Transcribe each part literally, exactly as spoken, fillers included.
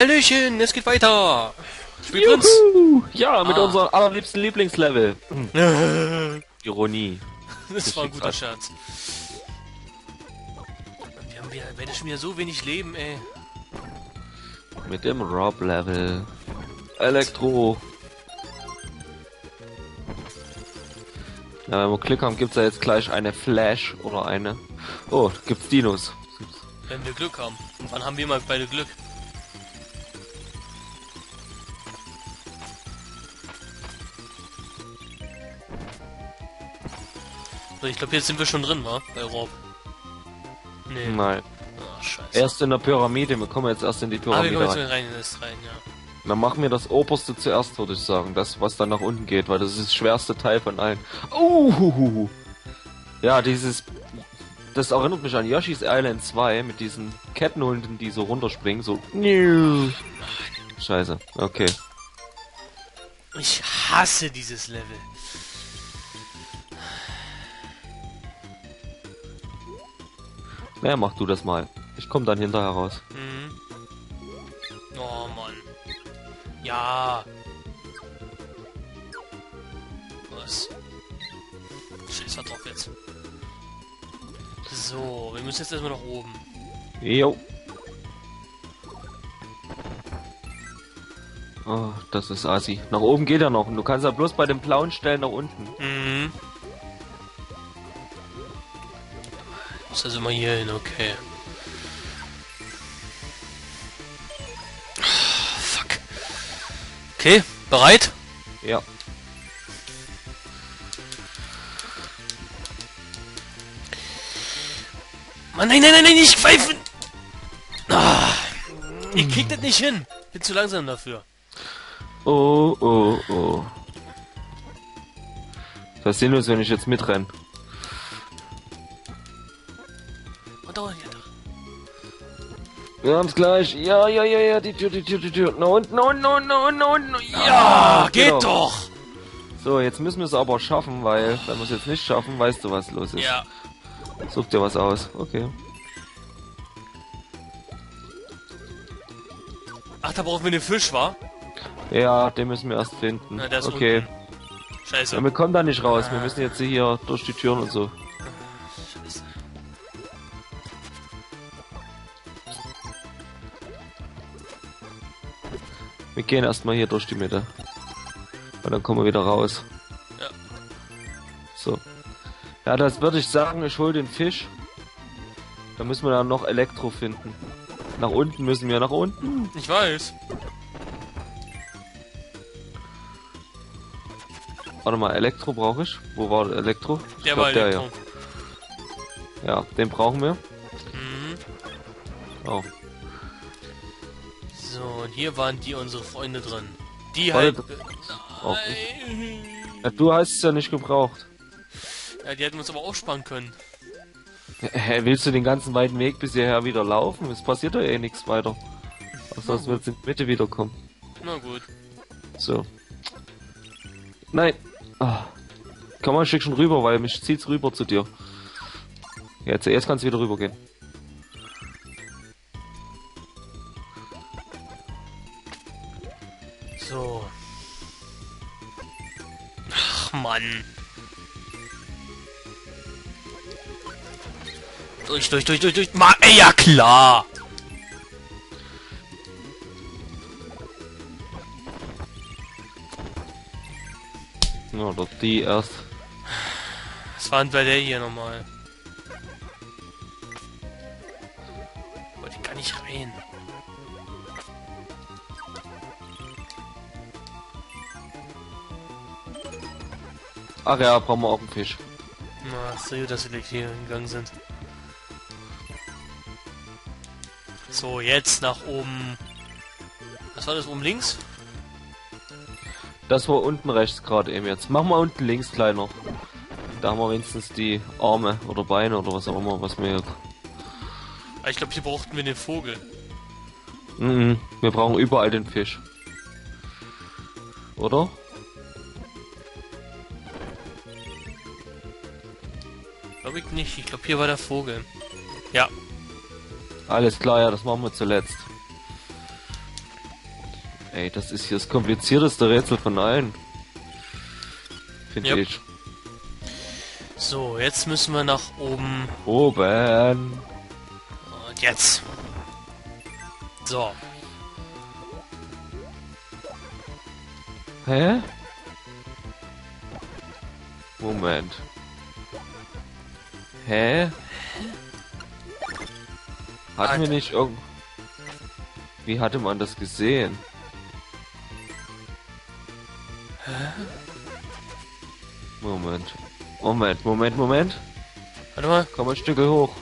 Hallöchen, es geht weiter. Spielprinz. Ja, mit Ah. unserem allerliebsten Lieblingslevel. Ironie. Das war ein guter Scherz. Wir haben ja, wir haben schon wieder so wenig Leben, ey. Mit dem Rob-Level. Elektro. Ja, wenn wir Glück haben, gibt's ja jetzt gleich eine Flash oder eine. Oh, gibt's Dinos. Wenn wir Glück haben. Und wann haben wir mal beide Glück? So, ich glaube, jetzt sind wir schon drin, wa? Bei Rob. Nee. Nein. Ach, scheiße. Erst in der Pyramide. Wir kommen jetzt erst in die Ah, wir Pyramide kommen jetzt rein. mal rein in das rein, ja. Dann machen wir das oberste zuerst, würde ich sagen. Das, was dann nach unten geht, weil das ist das schwerste Teil von allen. Uh, ja, dieses... Das erinnert mich an Yoshi's Island zwei mit diesen Kettenhunden, die so runterspringen, so... Scheiße, okay. Ich hasse dieses Level. Naja, mach du das mal. Ich komm dann hinterher raus. Mhm. Oh, Mann. Ja. Was? Scheiß was drauf jetzt. So, wir müssen jetzt erstmal nach oben. Jo. Oh, das ist assi. Nach oben geht er noch. Und du kannst ja bloß bei den blauen Stellen nach unten. Mhm. Muss also mal hier hin, okay. Fuck. Okay, bereit? Ja. Mann, nein, nein, nein, nein, nicht pfeifen! Ah, ich krieg das nicht hin. Bin zu langsam dafür. Oh, oh, oh. Was sehen wir, wenn ich jetzt mitrenne? Und da, hier, da. Wir haben's gleich. Ja, ja, ja, ja, die Tür, die Tür, die Tür. Na unten, na unten, na unten, na unten, na unten. Ja, geht genau. doch! So, jetzt müssen wir es aber schaffen, weil, wenn wir es jetzt nicht schaffen, weißt du, was los ist. Ja. Such dir was aus. Okay. Ach, da brauchen wir den Fisch, wa? Ja, den müssen wir erst finden. Na, der ist okay. unten. Scheiße. Ja, wir kommen da nicht raus. Wir Ah. müssen jetzt hier durch die Türen und so. Scheiße. Wir gehen erstmal hier durch die Mitte. Und dann kommen wir wieder raus. Ja. So. Ja, das würde ich sagen, ich hol den Fisch. Da müssen wir dann noch Elektro finden. Nach unten müssen wir, nach unten. Ich weiß. Warte mal, Elektro brauche ich. Wo war der Elektro? Ich Der glaub, war der Elektro. Ja. Ja, den brauchen wir. Mhm. Oh. So, und hier waren die unsere Freunde drin. Die Warte, halt... das- auch nicht. Nein. Ja, du hast es ja nicht gebraucht. Ja, die hätten uns aber aufsparen können. Hä, willst du den ganzen weiten Weg bis hierher wieder laufen? Es passiert doch eh nichts weiter. Außer dass wir jetzt in die Mitte wiederkommen. Na gut. So. Nein. Ah. Komm mal ein Stückchen rüber, weil mich zieht's rüber zu dir. Ja, zuerst kannst du wieder rübergehen. So. Ach, Mann. Durch, durch, durch, durch, durch. Ma ey, ja klar. Ja, oder die erst. Was war denn bei der hier nochmal? Wollte ich gar nicht rein. Ach ja, brauchen wir auch einen Fisch. Na, ist so gut, dass wir hier gegangen sind. So, jetzt nach oben. Was war das, oben links? Das war unten rechts gerade eben jetzt. Mach mal unten links gleich noch. Da haben wir wenigstens die Arme oder Beine oder was auch immer, was wir... Ah, ich glaube, hier brauchten wir den Vogel. Mhm, wir brauchen überall den Fisch. Oder? Glaube ich nicht. Ich glaube, hier war der Vogel. Ja. Alles klar, ja, das machen wir zuletzt. Ey, das ist hier das komplizierteste Rätsel von allen. Finde Yep. ich. So, jetzt müssen wir nach oben. Oben. Und jetzt. So. Hä? Moment. Hä? Hatten wir nicht irgend... Wie hatte man das gesehen? Moment. Moment, Moment, Moment. Warte mal. Komm ein Stück hoch.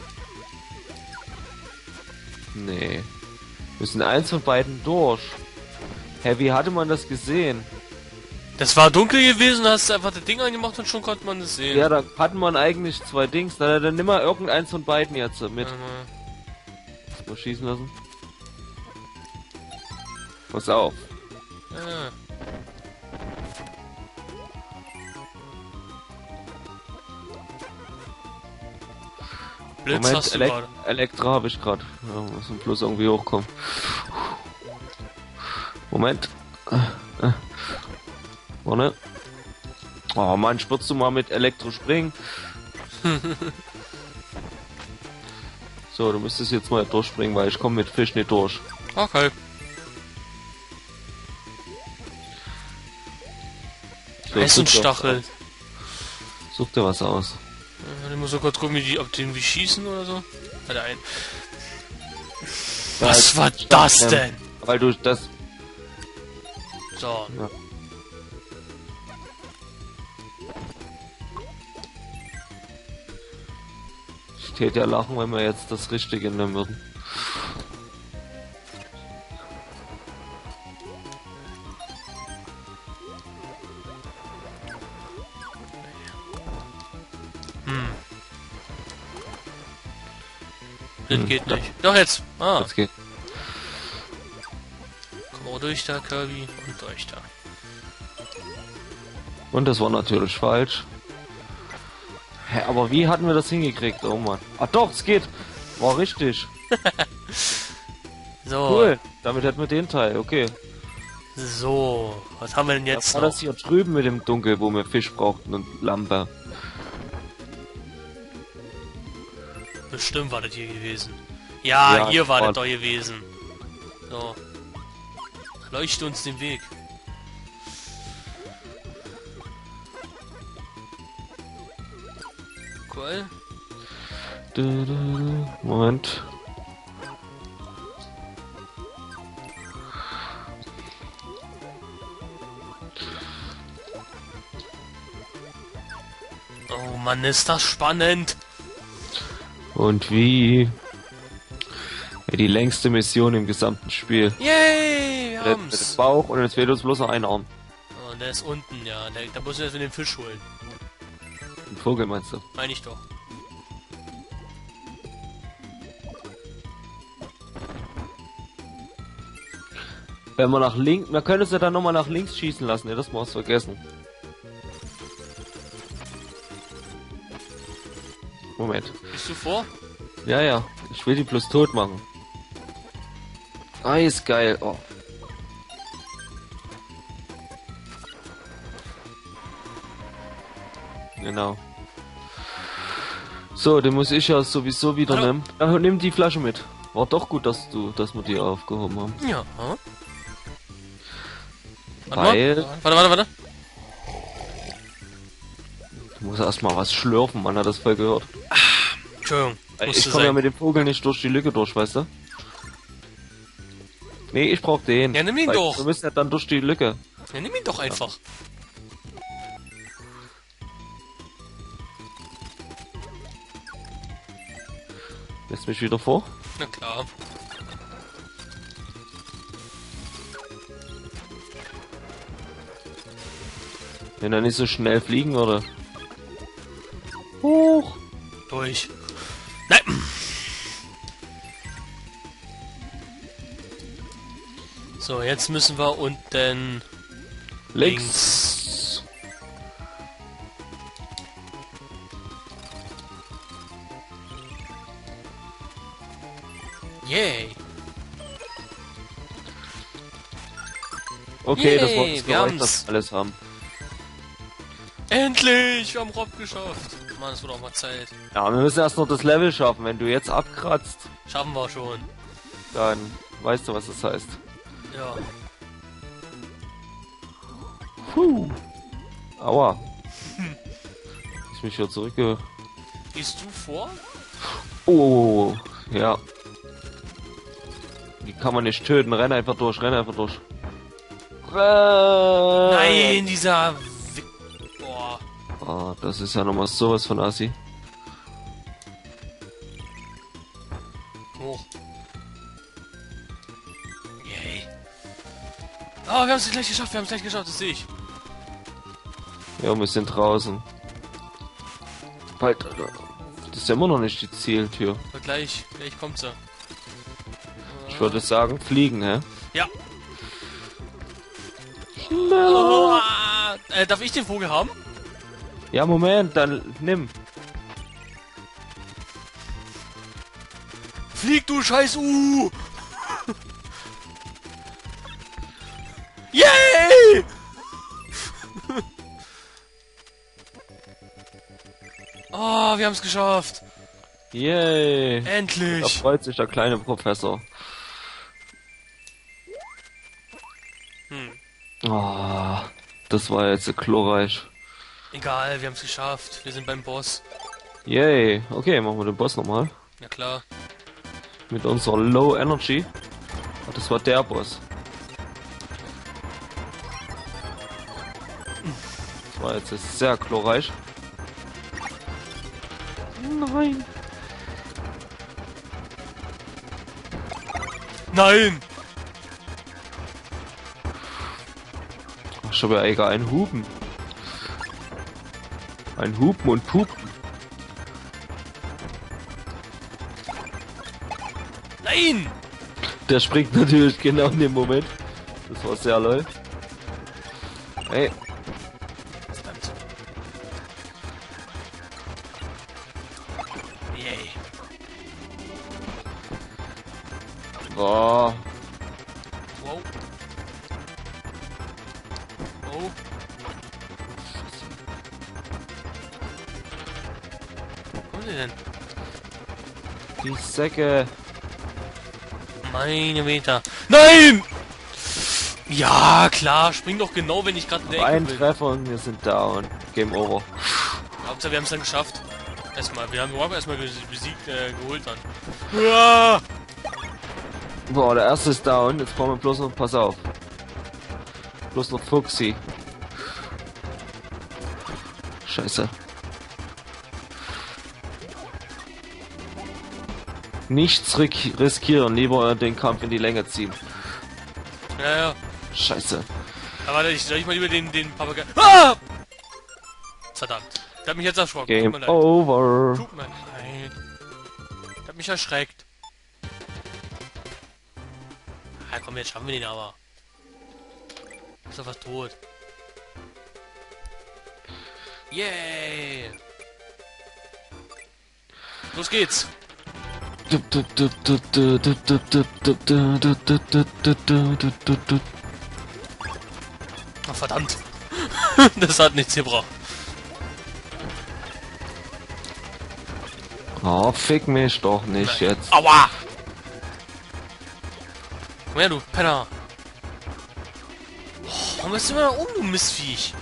Nee. Wir sind eins von beiden durch. Hä, wie hatte man das gesehen? Das war dunkel gewesen, hast du einfach das Ding angemacht und schon konnte man es sehen. Ja, da hatten man eigentlich zwei Dings. Na, dann nimm mal irgendeins von beiden jetzt mit. Warte mal. Mal schießen lassen. Pass auf. Ah. Blitz Moment, hast du Elek gerade. Elektra habe ich gerade. Ja, muss bloß irgendwie hochkommen. Moment. Äh, äh. Warte. Oh Mann, spürst du mal mit Elektro springen? So, du müsstest jetzt mal durchspringen, weil ich komme mit Fisch nicht durch. Okay. So, Essenstachel. Such dir was aus. Ich muss so kurz gucken, wie die, ob die irgendwie schießen oder so. Hat er einen. Ja, Was war das ähm, denn? Weil du das... So. Ja. Ich täte ja lachen, wenn wir jetzt das Richtige nehmen würden. Hm. Das Hm, geht da- nicht. Doch jetzt. Ah. Jetzt geht. Komm auch durch da, Kirby. Und durch da. Und das war natürlich falsch. Hä, aber wie hatten wir das hingekriegt? Oh Mann. Ah doch, es geht. War richtig. So. Cool. Damit hätten wir den Teil. Okay. So. Was haben wir denn jetzt Was war noch? das hier drüben mit dem Dunkel, wo wir Fisch brauchten und Lampe? Bestimmt war das hier gewesen. Ja, Ja, hier war war- das doch gewesen. So. Leuchte uns den Weg. Cool. Du, du, du. Moment. Oh Mann, ist das spannend. Und wie? Ja, die längste Mission im gesamten Spiel. Yay, wir Mit dem haben's. Bauch und jetzt fehlt uns bloß noch ein Arm. Oh, der ist unten, ja. Der, da muss ich jetzt mit dem Fisch holen. Ein Vogel meinst du? Meine ich doch. Wenn wir nach links, wir können es ja dann nochmal nach links schießen lassen, ja, das mal vergessen. Moment. Bist du vor? Ja, ja, ich will die bloß tot machen. Eisgeil, oh. Genau. So, den muss ich ja sowieso wieder Hallo. nehmen. Ach, nimm die Flasche mit. War doch gut, dass du, dass wir die aufgehoben haben. Ja. Hm? Warte Weil mal. Warte, warte, warte. du musst erstmal was schlürfen, man hat das voll gehört. Entschuldigung. Ich Musste komme ja sein. mit dem Vogel nicht durch die Lücke durch, weißt du? Nee, ich brauch den. Ja, nimm ihn Weil doch. Wir müssen ja dann durch die Lücke. Ja, nimm ihn doch einfach. Lässt mich wieder vor? Na klar. Wenn er nicht so schnell fliegen würde. Hoch! Durch. Nein. So, jetzt müssen wir unten Links! Yay. Okay, das Yay, wolltest wir du euch haben's. das alles haben. Endlich! Wir haben Rob geschafft. Mann, es wird auch mal Zeit. Ja, wir müssen erst noch das Level schaffen. Wenn du jetzt abkratzt, Schaffen wir schon. dann weißt du, was das heißt. Ja. Puh. Aua. Ich mich wieder zurückge... Gehst du vor? Oh, ja. Die kann man nicht töten. Renn einfach durch, renn einfach durch. Renn! Nein, dieser... Wick Boah. Oh, das ist ja nochmal sowas von assi. Hoch. Yay. Oh, wir haben es gleich geschafft, wir haben es gleich geschafft, das sehe ich. Ja, wir sind draußen. Bald, Alter. Das ist ja immer noch nicht die Zieltür. Aber gleich, gleich kommt sie. Ich würde sagen, fliegen, hä? Ja. Schneller! Oh, äh, darf ich den Vogel haben? Ja, Moment, dann nimm. Flieg, du scheiß Uh! Yay! Oh, wir haben es geschafft. Yay! Da Endlich. freut sich der kleine Professor. Hm. Oh, das war jetzt glorreich. Egal, wir haben es geschafft. Wir sind beim Boss. Yay! Okay, machen wir den Boss nochmal. Ja klar. Mit unserer Low Energy. Oh, das war der Boss. Das war jetzt sehr glorreich. Nein! Nein! Ich habe ja egal ein Hupen. Ein Hupen und Pupen. Nein! Der springt natürlich genau in dem Moment. Das war sehr lol. Hey, Verdammt. Yay. oh, Wow. Oh. Wo kommen die denn? die Säcke. Meine Meter. Nein! Ja, klar, spring doch genau, wenn ich gerade in der Ein Ecke bin. Treffer und wir sind down. Game over. Hauptsache, wir haben es dann geschafft. Erstmal, wir haben Rob erstmal besiegt, äh, geholt dann. Uah! Boah, der erste ist down. Jetzt brauchen wir bloß noch, pass auf. Bloß noch Fuchsi. Scheiße. Nichts rik- riskieren, lieber den Kampf in die Länge ziehen. Ja, ja. Scheiße. Aber warte, ich soll ich mal über den, den Papagei... Ah! Verdammt. Der hat mich jetzt erschrocken. Game Tut mir leid. over. Tut mir leid. Der hat mich erschreckt. Ah, komm, jetzt schaffen wir den aber. Ist doch was tot. Yay! Los geht's! Ach, verdammt! Das hat nichts gebracht. Oh, fick mich doch nicht Nein. jetzt. Aua! Komm her, du Penner! Oh, warum bist du immer da oben, du Mistviech?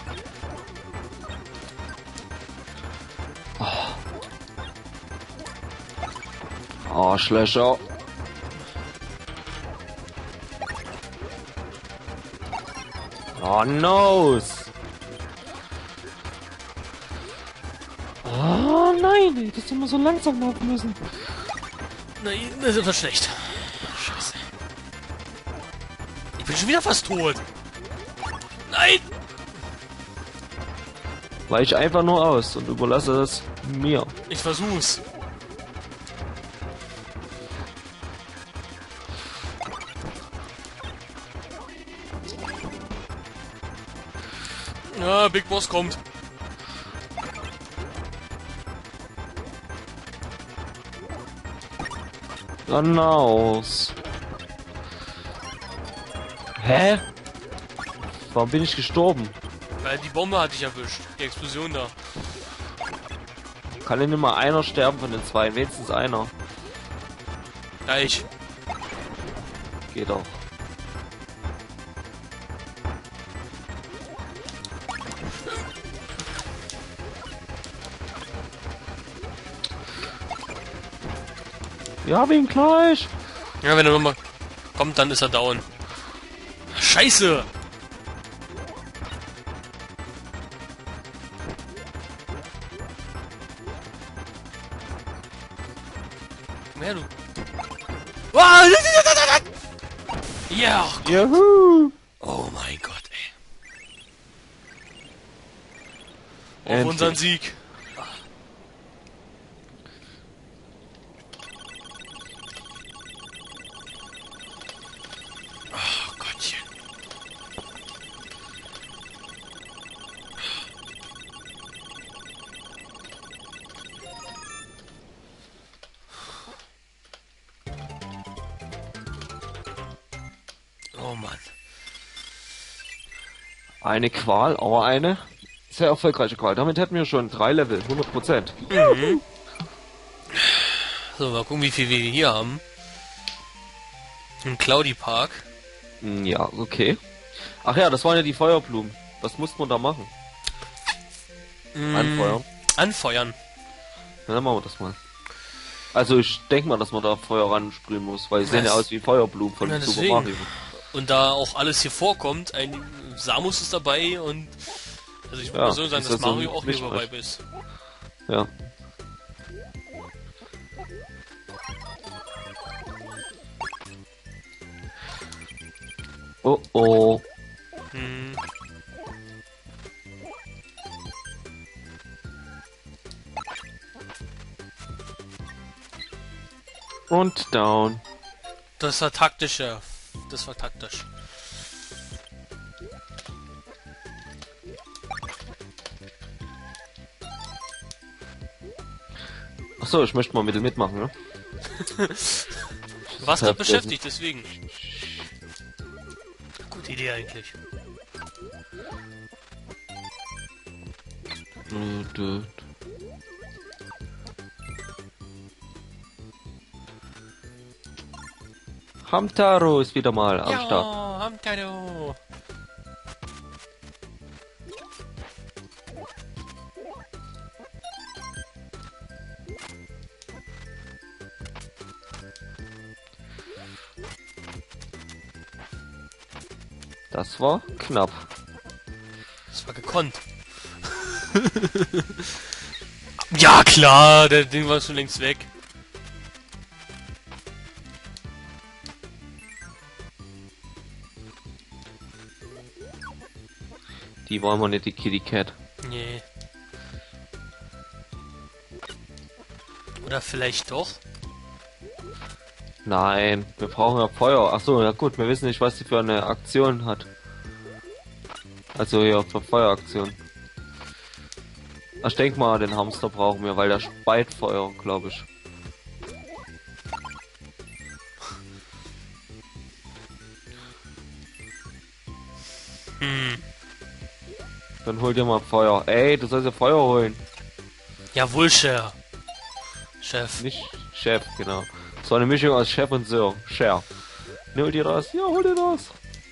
Arschlöcher. Oh, nose. Oh nein, ey, dass die immer so langsam laufen müssen. Nein, das ist schlecht. Scheiße. Ich bin schon wieder fast tot. Nein! Weich einfach nur aus und überlasse das mir. Ich versuch's. Ja, Big Boss kommt. Dann aus. Hä? Warum bin ich gestorben? Weil die Bombe hat dich erwischt. Die Explosion da. Kann denn immer einer sterben von den zwei? Wenigstens einer. Ja, ich. Geht auch. Wir haben ihn gleich. Ja, wenn er nochmal kommt, dann ist er down. Scheiße! Komm her, du. Ja! Juhu! Oh mein Gott, ey. Auf Endlich. unseren Sieg. Oh Gottchen. Oh Mann. Eine Qual, aber eine sehr erfolgreiche Qual. Damit hätten wir schon drei Level, hundert Prozent. Mhm. So, mal gucken, wie viel wir hier haben. Ein Cloudy Park. Ja, okay. Ach ja, das waren ja die Feuerblumen. Was muss man da machen? Mm, Anfeuern. Anfeuern. Na, dann machen wir das mal. Also ich denke mal, dass man da Feuer ransprühen muss, weil sie sehen ja Was? aus wie Feuerblumen von Na, Super deswegen. Mario. Und da auch alles hier vorkommt, ein Samus ist dabei und also ich würde Ja, mal so sagen, ist dass ja so Mario ein auch hier Mischmasch. dabei ist. Ja. Oh oh. Hm. Und down. Das war taktisch, ja. Das war taktisch. Achso, ich möchte mal mit dem mitmachen, ne? Du warst gerade beschäftigt, deswegen. Gute Idee eigentlich. Hamtaro ist wieder mal am Ja, Start. Hamtaro. Das war knapp. Das war gekonnt. Ja klar, der Ding war schon längst weg. Die wollen wir nicht, die Kitty Cat. Nee. Oder vielleicht doch? Nein, wir brauchen ja Feuer. Achso, ja gut, wir wissen nicht, was die für eine Aktion hat. Also ja, für Feueraktion. Ich denke mal, den Hamster brauchen wir, weil der speit Feuer, glaube ich. Hm. Dann hol dir mal Feuer. Ey, du sollst ja Feuer holen. Jawohl, Cher. Chef. Nicht Chef, genau. So eine Mischung aus Chef und Sir. Cher. Hol dir das. Ja, hol dir das.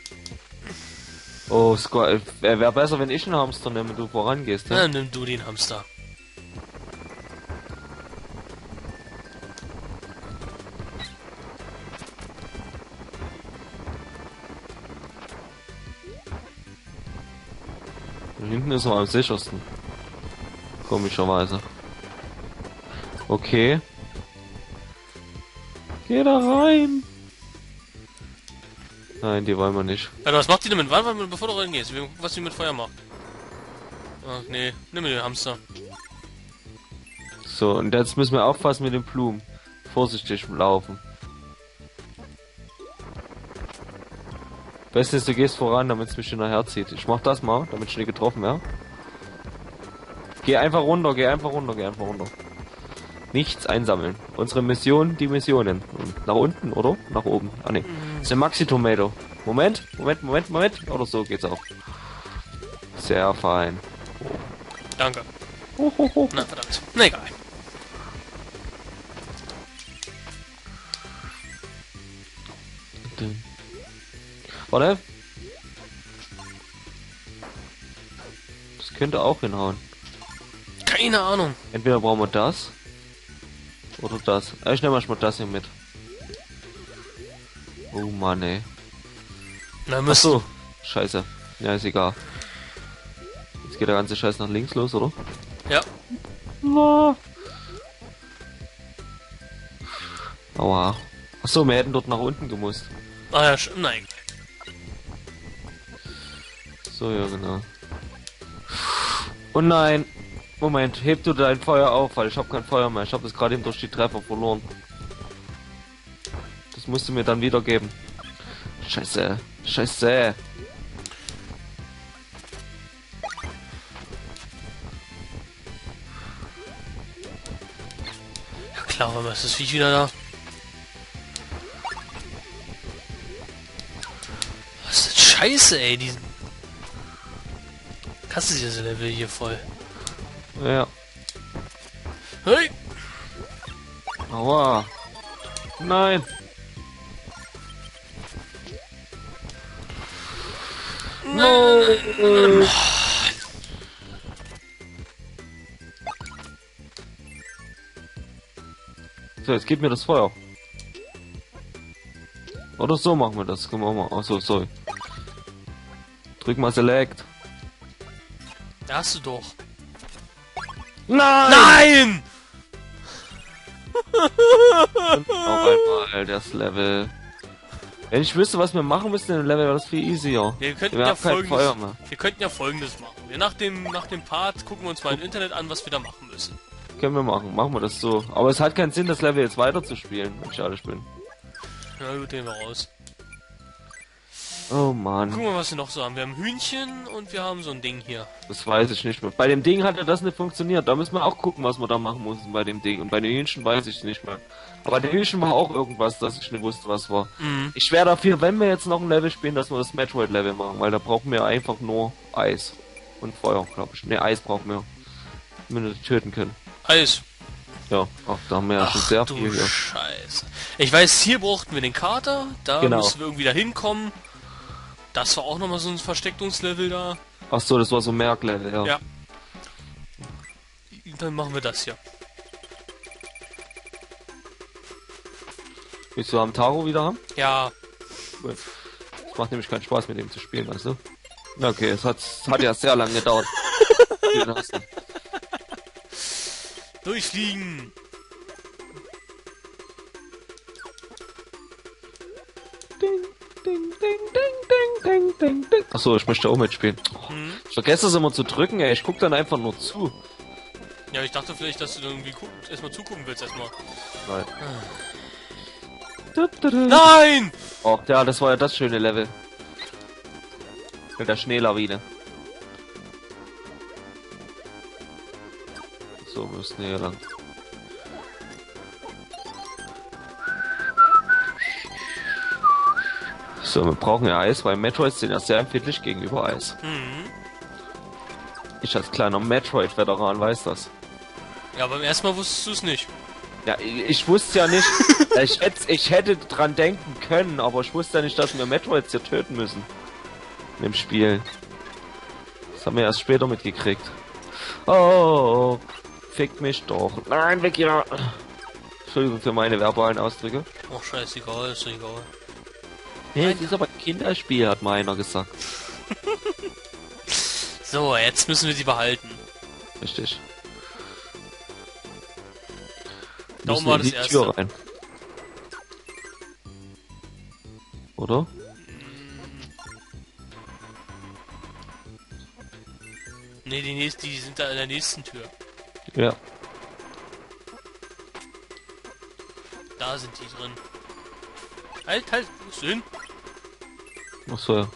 Oh, Squad. Wäre besser, wenn ich einen Hamster nehme und du vorangehst, Na, ja? nimm du den Hamster. Da hinten ist er am sichersten. Komischerweise. Okay. Geh da rein. Nein, die wollen wir nicht. Ja, was macht die denn mit Wand, bevor du reingehst? Wir gucken, was die mit Feuer macht. Ach nee, nimm mir den Hamster. So, und jetzt müssen wir aufpassen mit den Blumen. Vorsichtig laufen. Beste ist, du gehst voran, damit es mich nachher zieht. Ich mach das mal, damit ich nicht getroffen, ja? Geh einfach runter, geh einfach runter, geh einfach runter. Nichts einsammeln. Unsere Mission, die Missionen. Und nach unten, oder? Nach oben. Ah ne. Das ist ein Maxi Tomato. Moment, Moment, Moment, Moment. Oder so geht's auch. Sehr fein. Danke. Oh, oh, oh. Na, verdammt. Na egal. Warte. Das könnte auch hinhauen. Keine Ahnung. Entweder brauchen wir das. Oder das. Äh, Ich nehme mal das hier mit. Oh Mann, ey. Na, Ach müsst so. Scheiße. Ja, ist egal. Jetzt geht der ganze Scheiß nach links los, oder? Ja. No. Aua. Achso, wir hätten dort nach unten gemusst. Ah ja, sch- nein. So, ja, genau. Oh nein. Moment, heb du dein Feuer auf, weil ich habe kein Feuer mehr. Ich habe das gerade eben durch die Treffer verloren. Das musst du mir dann wiedergeben. Scheiße. Scheiße. Ja klar, aber ist das Viech wieder da? Was ist das Scheiße, ey, diesen... Kasse diese Level hier voll. Ja. Hey! Aua. Nein. No. So, jetzt gib mir das Feuer. Oder so machen wir das. Können wir auch mal. Achso, sorry. Drück mal Select. Da hast du doch. Nein! Nein! Noch einmal das Level. Wenn ich wüsste, was wir machen müssten in dem Level, wäre das viel easier. Wir könnten Wir ja haben kein Feuer folgendes, mehr. wir könnten ja folgendes machen. Wir nach dem, nach dem Part gucken wir uns mal im Internet an, was wir da machen müssen. Können wir machen. Machen wir das so. Aber es hat keinen Sinn, das Level jetzt weiter zu spielen, wenn ich ehrlich bin. Na gut, nehmen wir raus. Oh Mann. Gucken wir, was wir noch so haben. Wir haben Hühnchen und wir haben so ein Ding hier. Das weiß ich nicht mehr. Bei dem Ding hat ja das nicht funktioniert. Da müssen wir auch gucken, was wir da machen mussten bei dem Ding. Und bei den Hühnchen weiß ich nicht mehr. Aber der Hühnchen war auch irgendwas, dass ich nicht wusste, was war. Mhm. Ich wäre dafür, wenn wir jetzt noch ein Level spielen, dass wir das Metroid-Level machen. Weil da brauchen wir einfach nur Eis. Und Feuer, glaube ich. Ne, Eis brauchen wir. Wenn wir das töten können. Eis. Ja, ach, da haben wir ja schon sehr du viel hier. Scheiße. Ich weiß, hier brauchten wir den Kater. Da Genau. müssen wir irgendwie da hinkommen. Das war auch nochmal so ein Versteckungslevel da. Ach so, das war so ein Merklevel, ja. Ja. Dann machen wir das hier. Willst du am Taro wieder haben? Ja. Gut. Es macht nämlich keinen Spaß mit dem zu spielen, weißt du? Okay, es hat, es hat ja sehr lange gedauert. Den hast du. Durchfliegen. Ding, ding, ding, ding, ding, ding, ding. Achso, ich möchte auch mitspielen. Oh, Hm. ich vergesse es immer zu drücken, ey. Ich guck dann einfach nur zu. Ja, ich dachte vielleicht, dass du dann irgendwie guck, erstmal zugucken willst erstmal. Nein. Nein! Oh, ja, das war ja das schöne Level. Mit der Schneelawine. So, wir müssen hier lang. So, wir brauchen ja Eis, weil Metroids sind ja sehr empfindlich gegenüber Eis. Mhm. Ich als kleiner Metroid-Veteran weiß das. Ja, beim ersten Mal wusstest du es nicht. Ja, ich, ich wusste ja nicht, ich hätte, ich hätte dran denken können, aber ich wusste ja nicht, dass wir Metroids hier töten müssen. In dem Spiel. Das haben wir erst später mitgekriegt. Oh, fick mich doch. Nein, weg hier. Entschuldigung für meine verbalen Ausdrücke. Ach, scheißegal, ist doch egal. Hey, das ist aber ein Kinderspiel, hat mal einer gesagt. So, jetzt müssen wir sie behalten. Richtig. Da Müssen oben war in das die erste. Tür rein. Oder? Ne, die, nächsten, die sind da in der nächsten Tür. Ja. Da sind die drin. Halt, halt, wo bist du hin? Ach so, ja.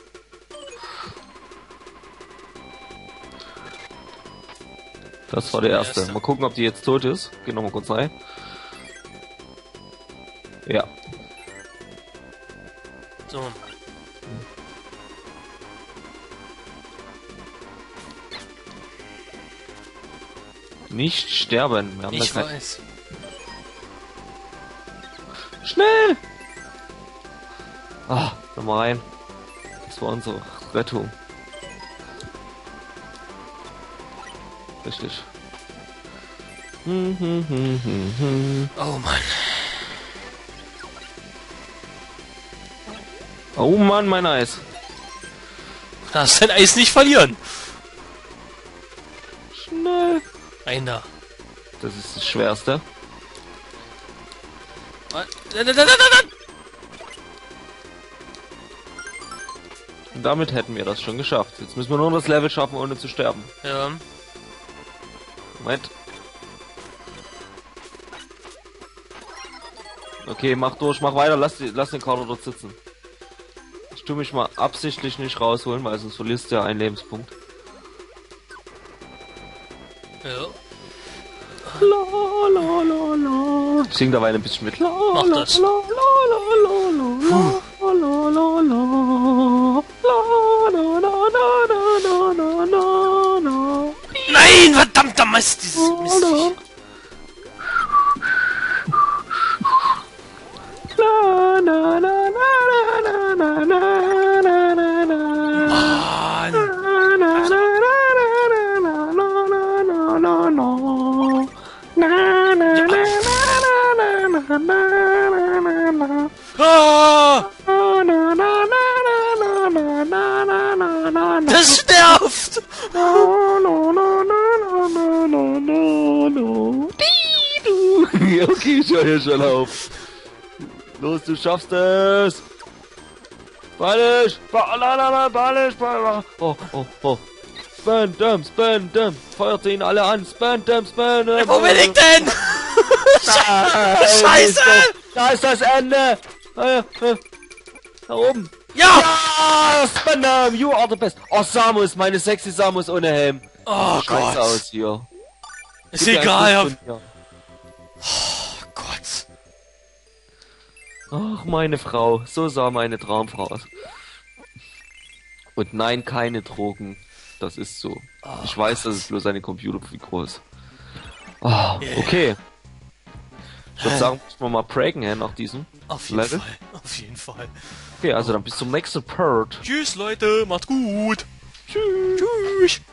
Das war der der erste. erste. Mal gucken, ob die jetzt tot ist. Geh noch mal kurz rein. Ja. So. Nicht sterben. Wir haben Ich da kein... weiß. Schnell! Ah, nochmal rein. Das war unsere Rettung. Richtig. Hm, hm, hm, hm, hm. Oh Mann. Oh Mann, mein Eis. Darfst dein Eis nicht verlieren. Schnell. Einer. Das ist das Schwerste. Und damit hätten wir das schon geschafft. Jetzt müssen wir nur das Level schaffen, ohne zu sterben. Ja. Moment. Okay, mach durch, mach weiter, lass, die, lass den Kader dort sitzen. Ich tu mich mal absichtlich nicht rausholen, weil sonst verlierst du ja einen Lebenspunkt. Ja. La, la, la, la. Ich sing dabei ein bisschen mit. La, Mach la, das. La, la, la, la, la, la, la, la. La, la, la, la, la, la, la, la. Nein, verdammter Mist, dieses Mist. La, la, la, la, la, la, la, la, la, la. Mann. Ah, das nervt. Okay, ich höre hier schon auf. Los, du schaffst es. Ballisch, balala, ballisch, balala. Oh, oh, oh. Spam, dum, spam, dum. Feuert ihn alle an. Spam, dum, spam, dum. Wo bin ich denn? Scheiße! Da ist das Ende. Da oben. Ja! Ja, Spam, dum, you are the best. Oh, Samus, meine sexy Samus ohne Helm. Oh Scheiß Gott. aus hier. Ist Gib mir egal. einen Ja. Kuss von mir. Oh Gott. Ach, meine Frau. So sah meine Traumfrau aus. Und nein, keine Drogen. Das ist so. Oh ich weiß, Gott. das ist bloß eine Computerfigur ist. Oh, okay. Ich würde sagen, müssen wir mal breaken, hä, nach diesem Auf jeden Level. Fall. Auf jeden Fall. Okay, also dann bis zum nächsten Part. Tschüss, Leute. Macht gut. Tschüss. Tschüss.